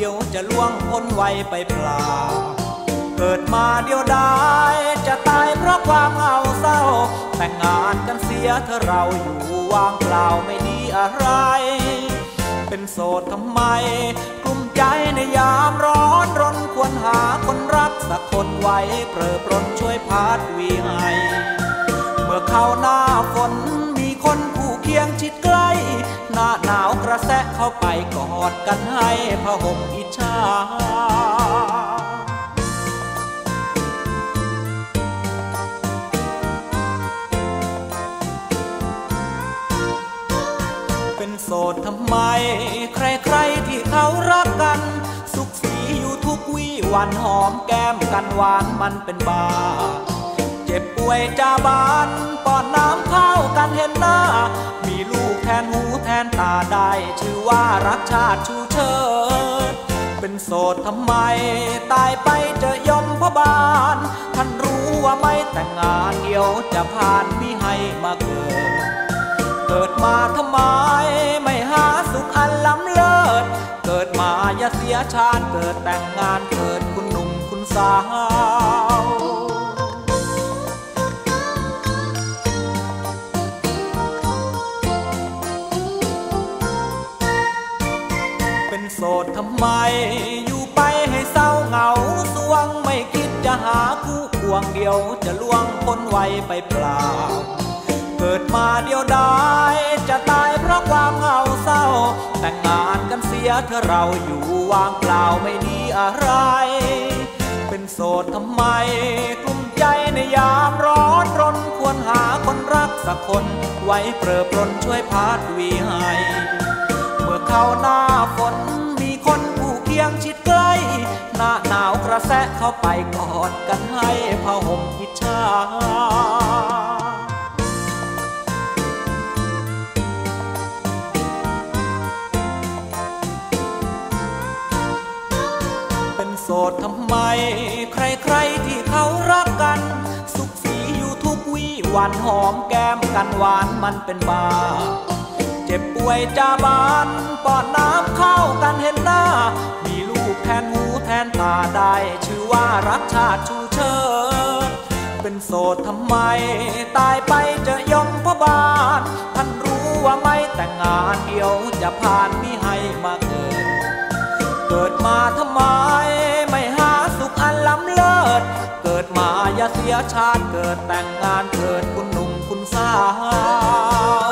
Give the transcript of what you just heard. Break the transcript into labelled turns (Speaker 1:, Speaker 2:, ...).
Speaker 1: ดี๋ยวจะล่วงพ้นวัยไปเปล่าเกิดมาเดียวดายจะตายเพราะความเหงาเศร้าแต่งงานกันเสียเธอเราอยู่ว่างเปล่าไม่ดีอะไรเป็นโสดทำไมกลุ้มใจในยามร้อนรนควรหาคนรักสักคนไว้เปรอปรนช่วยพาดวีให้เมื่อเข้าหน้าฝนมีคนผู้เคียงชิดใกล้หน้าหนาวกระแสะเข้าไปกอดกันให้ผ้าห่มอิจฉาเป็นโสดทำไมใครๆที่เขารักกันสุขสีอยู่ทุกวี่วันหอมแก้มกันหวานมันเป็นบ้าเจ็บป่วยจาบานป้อนน้ำข้าวกันเห็นหน้ามีลูกแทนหูแทนตาได้ชื่อว่ารักชาติชูเชิดเป็นโสดทำไมตายไปเจอยมพบาลท่านรู้ว่าไม่แต่งงานเดียวจะผ่านมิให้มาเกิดมาทำไมไม่หาสุขอันล้ำเลิศเกิดมาอย่าเสียชาติเกิดแต่งงานเกิดคุณหนุ่มคุณสาวเป็นโสดทำไมอยู่ไปให้เศร้าเหงาสวงไม่คิดจะหาคู่ควงเดียวจะล่วงพ้นวัยไปเปล่าเกิดมาเดียวดายจะตายเพราะความเหงาเศร้าแต่งงานกันเสียเธอเราอยู่ว่างเปล่าไม่ดีอะไรเป็นโสดทำไมกลุ้มใจในยามร้อนรนควรหาคนรักสักคนไว้เปรอปรนช่วยพาดวีให้เมื่อเข้าหน้าฝนมีคนผู้เคียงชิดใกล้หน้าหนาวกระแสะเข้าไปกอดกันให้ผ้าห่มอิจฉาโสดทำไมใครๆที่เขารักกันสุขสีอยู่ทุกวี่วันหอมแก้มกันหวานมันเป็นบ้าเจ็บป่วยจาบานป้อนน้ำข้าวกันเห็นหน้ามีลูกแทนหูแทนตาได้ชื่อว่ารักชาติชูเชิดเป็นโสดทำไมตายไปจะยมพบาลท่านรู้ว่าไม่แต่งงานเดียวจะผ่านมิให้มาเกิดมาทำไมไม่หาสุขอันล้ำเลิศเกิดมาอย่าเสียชาติเกิดแต่งงานเกิดคุณหนุ่มคุณสาว